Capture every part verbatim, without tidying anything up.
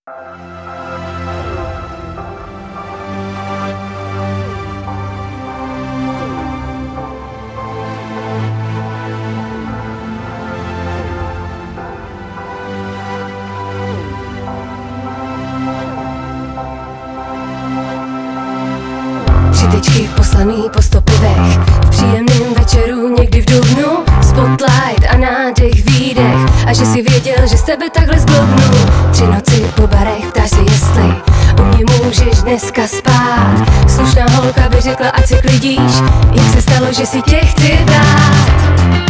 Tři tečky poslaný po sto pivech, v příjemným večeru někdy v dubnu, spotlight a nádech, výdech, a že si věděl, že z tebe takhle zblbnu. Tři noci po barech, ptáš se jestli u mě můžeš dneska spát. Slušná holka by řekla, ať se klidíš, jak se stalo, že si tě chci dát.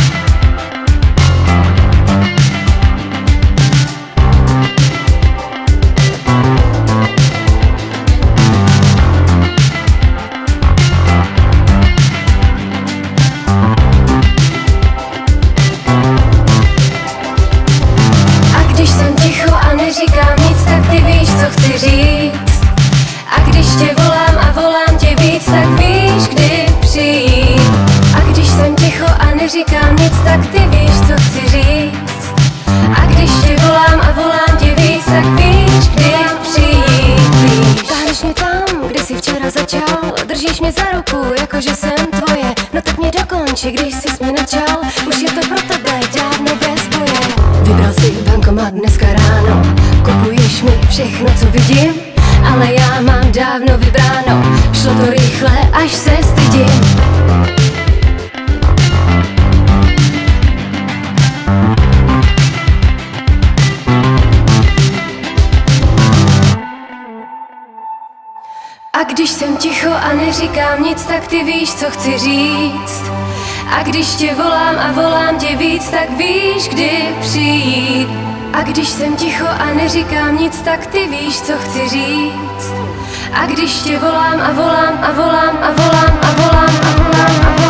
Neříkám nic, tak ty víš, co chci říct. A když tě volám a volám tě víc, tak víš, kdy přijít. A když jsem ticho a neříkám nic, tak ty víš, co chci říct. A když tě volám a volám tě víc, tak víš, kdy přijít. Víš. Táhneš mě tam, kde jsi včera začal, držíš mě za ruku, jakože jsem tvoje. No tak mě dokonči, když jsi mě načal, už je to pro tebe dávno bez boje. Vybral si bankomat dneska ráno, kupuješ mi všechno, co vidím, ale já mám dávno vybráno. Šlo to rychle, až se stydím. A když jsem ticho a neříkám nic, tak ty víš, co chci říct. A když tě volám a volám tě víc, tak víš, kdy přijít. A když jsem ticho a neříkám nic, tak ty víš, co chci říct. A když tě volám a volám a volám a volám a volám a volám a volám